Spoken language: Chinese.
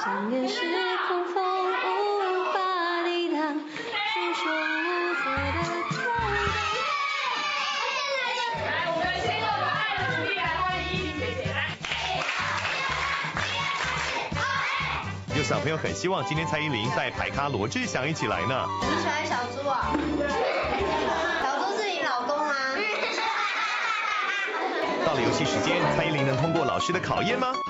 想念是狂风无法抵挡，束手无策的跳动。 来，我们先用我们爱的鼓励来欢迎依琳姐姐来。 有小朋友很希望今天蔡依林带牌咖罗志祥一起来呢。 你喜欢小猪啊？小猪是你老公吗？ 到了游戏时间，蔡依林能通过老师的考验吗？